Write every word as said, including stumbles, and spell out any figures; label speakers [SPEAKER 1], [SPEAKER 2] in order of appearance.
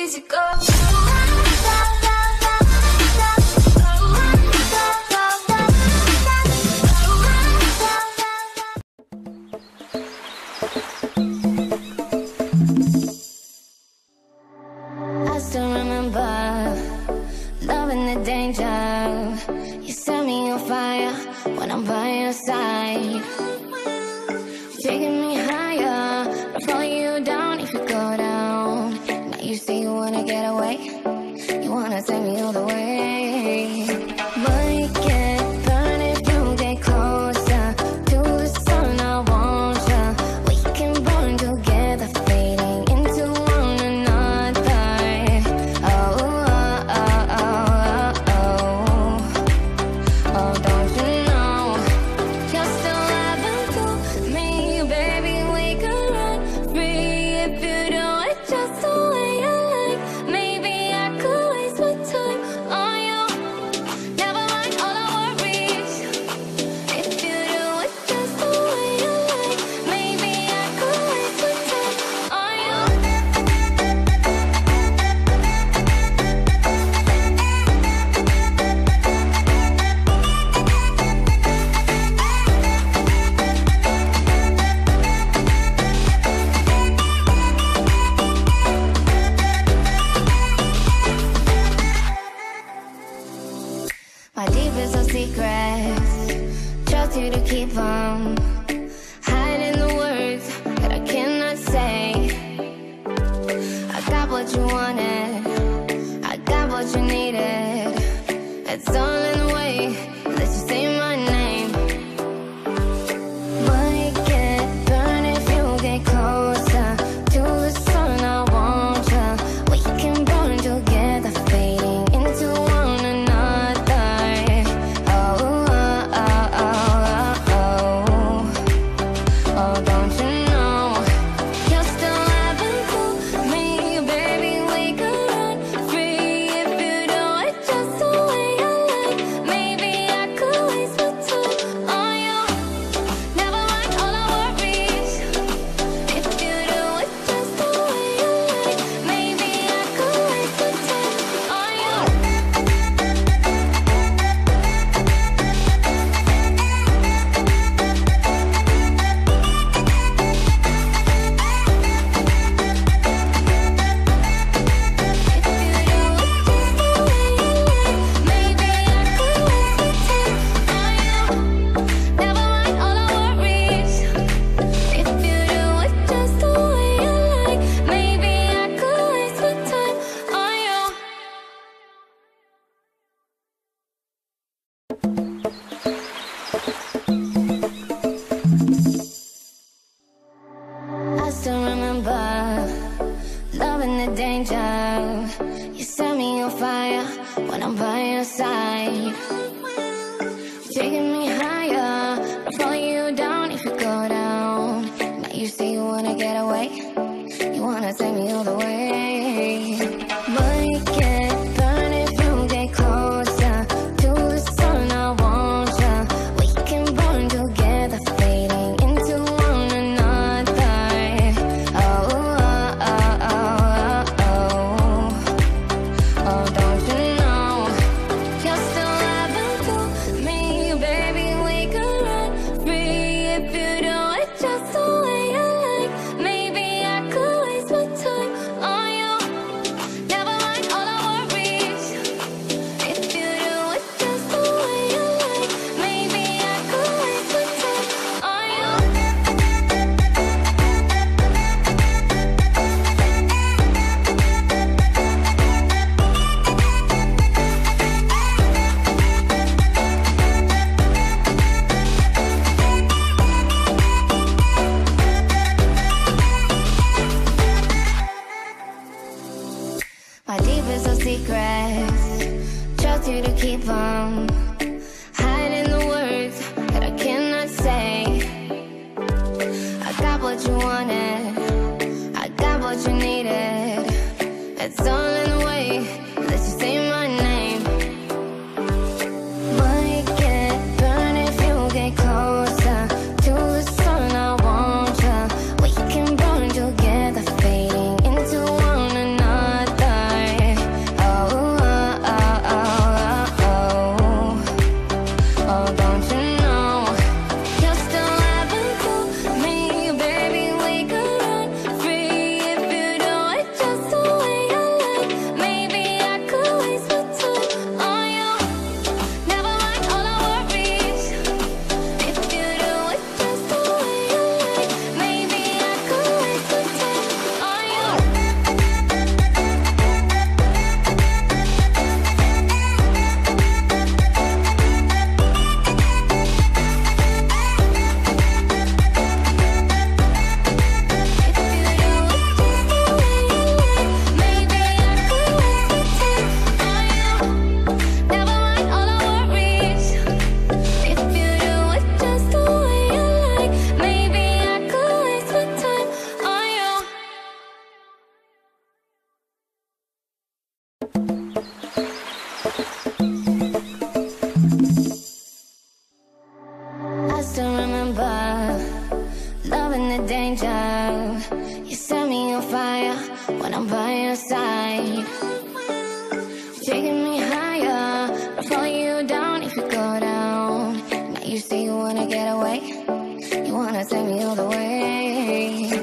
[SPEAKER 1] easy go.
[SPEAKER 2] I still remember loving the danger. You set me on fire when I'm by your side. Taking me higher, I follow you down if you go down. Now you say you wanna get away, you wanna take me all the way. We can burn if you get closer to the sun. I want ya. We can burn together, fading into one another. Oh, oh, oh, oh, oh, oh, don't you know you're still loving to me, baby? We can run free if you do it just the way you like. Maybe I could waste my time on you. Never mind all our worries. If you do it just the way you like, maybe I could waste my time on you. My deepest of secrets, trust you to keep them, hiding the words that I cannot say. I got what you wanted, I got what you needed. It's all in the way that you say my name. We can burn if you get closer to the sun. I want ya. We can burn together, fading into one another. Oh, oh, oh, oh, oh, oh, don't you know you're still loving to me, baby? We can run free if you do it just the way you like. Maybe I could waste my time on you. Never mind all our worries. If you do it just the way you like, maybe I could waste my time on you. I still remember loving the danger. You set me on fire when I'm by your side. Taking me higher, I follow you down if you go down. Now you say you wanna get away, you wanna take me all the way. We can burn if you get closer to the sun. I want ya. We can burn together, fading into one another. Oh, oh, oh, oh, oh, oh, don't you know you're still loving to me, baby? We can run free if you do it just the way you like. Maybe I could waste my time on you. Never mind all our worries. If you do it just the way you like, maybe I could waste my time on you. My deepest of secrets, trust you to keep them, hiding the words that I cannot say. I got what you wanted, I got what you needed. It's all in the way that you say my name. We can burn if you get closer to the sun. I want ya. We can burn together, fading into one another. You say you wanna get away, you wanna take me all the way.